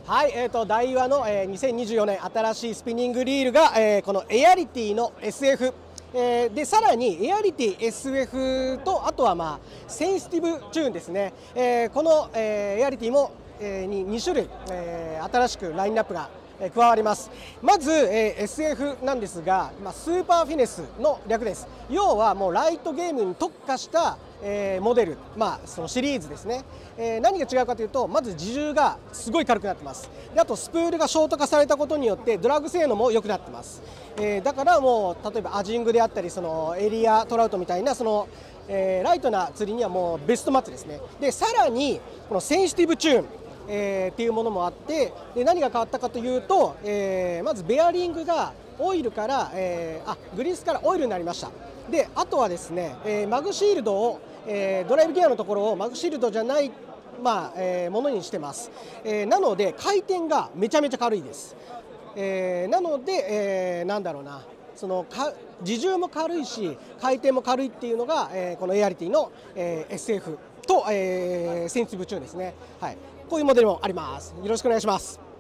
はい、ダイワの、2024年新しいスピニングリールが、このエアリティの SF、でさらにエアリティ SF とあとはセンシティブチューンですね、この、エアリティも、に2種類、新しくラインナップが加わります。まず、SF なんですが、スーパーフィネスの略です。要はもうライトゲームに特化したモデル、そのシリーズですね。何が違うかというと、まず自重がすごい軽くなってます。であとスプールがショート化されたことによってドラッグ性能も良くなってます。だからもう例えばアジングであったり、そのエリアトラウトみたいなその、ライトな釣りにはもうベストマッチですね。でさらにこのセンシティブチューンっていうものもあって、で何が変わったかというと、まずベアリングがオイルから、グリースからオイルになりました。であとはですね、マグシールドを、ドライブギアのところをマグシールドじゃないものにしてます。なので回転がめちゃめちゃ軽いです。なので、なんだろうな、その自重も軽いし回転も軽いっていうのが、このエアリティの、SF と、センシティブチューンですね。はい、こういうモデルもあります。よろしくお願いします。